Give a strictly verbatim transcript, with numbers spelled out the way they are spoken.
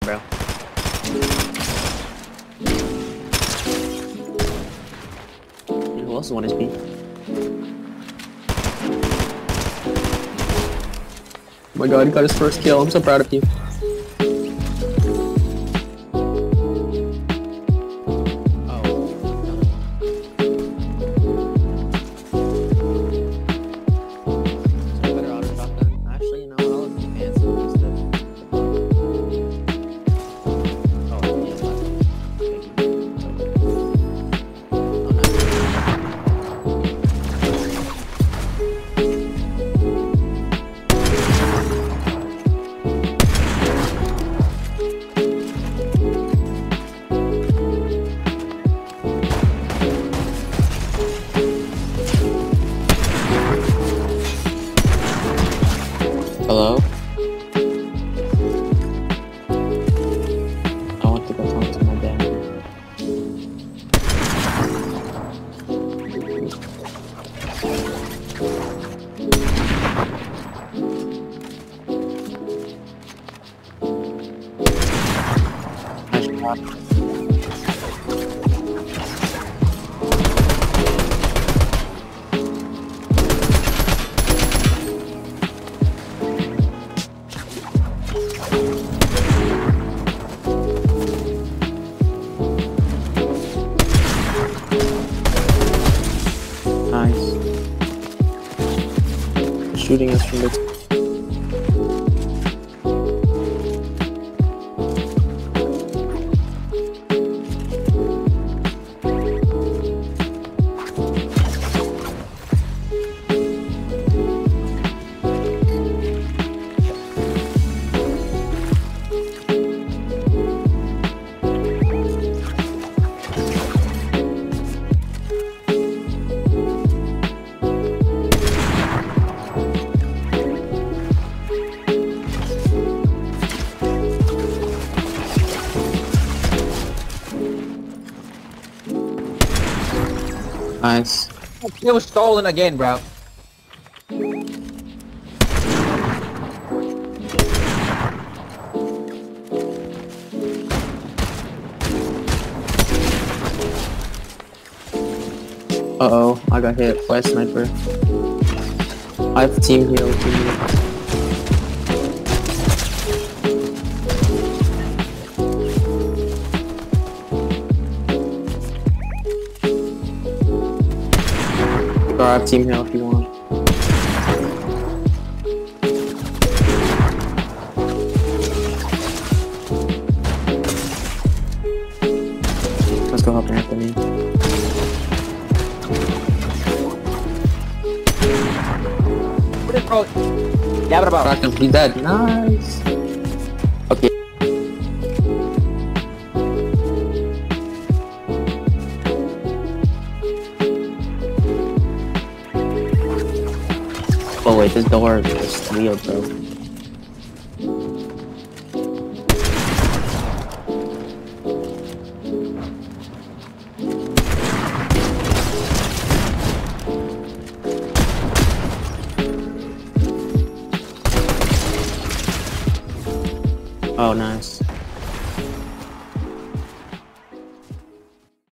bro. Dude, who else won his B? Oh my god, he got his first kill. I'm so proud of you. Hello? I want to go talk to my dad. Nice shot. Nice. They're shooting us from the Nice. It was stolen again, bro. Uh oh, I got hit by a sniper. I have team heal. Team heal. I have team heal if you want. Let's go help Anthony. What is bro? Yeah, bro. I can be dead. Nice. Okay. Oh wait, this door is weird, bro. Oh, nice.